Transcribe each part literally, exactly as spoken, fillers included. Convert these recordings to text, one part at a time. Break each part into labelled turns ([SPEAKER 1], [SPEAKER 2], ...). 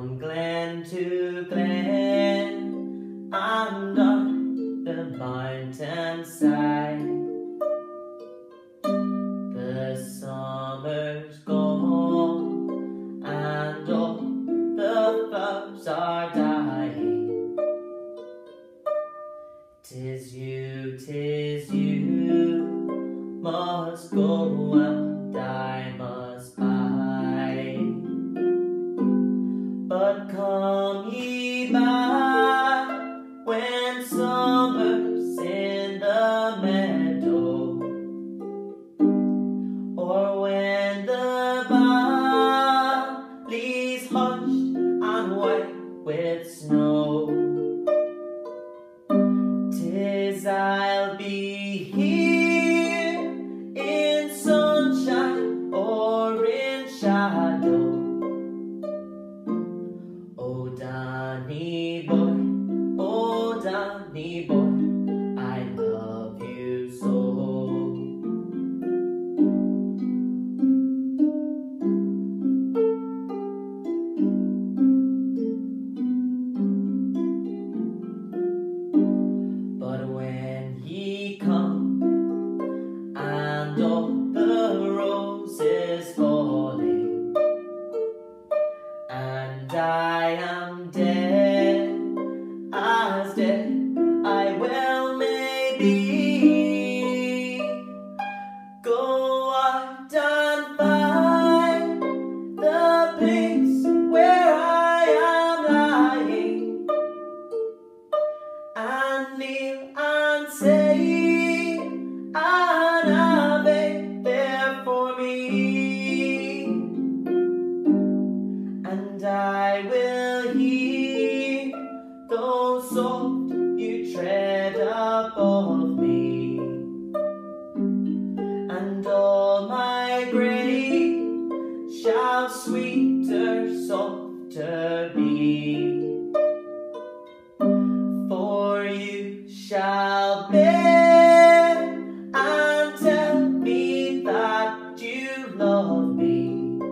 [SPEAKER 1] From glen to glen and up the mountainside, the summer's gone and all the flowers are dying. 'Tis you, 'tis you must go and I must bide. But come ye back when summer's in the meadow, or when the valley's hushed and white with snow. 'Tis I'll be here in sunshine or in shadow. Oh Danny boy, oh Danny boy, I love you so. But when ye come and all the roses falling, and I am dead, as dead I well may be, go out and find the place where I am lying, and kneel and say an Ave there for me. And I will hear though soft you tread above me, and all my grave shall sweeter, softer be. For you shall bear and tell me that you love me,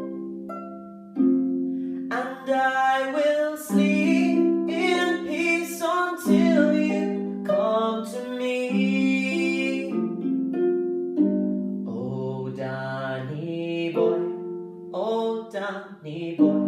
[SPEAKER 1] and I will sleep in peace until you come to me. Oh Danny boy, oh Danny boy,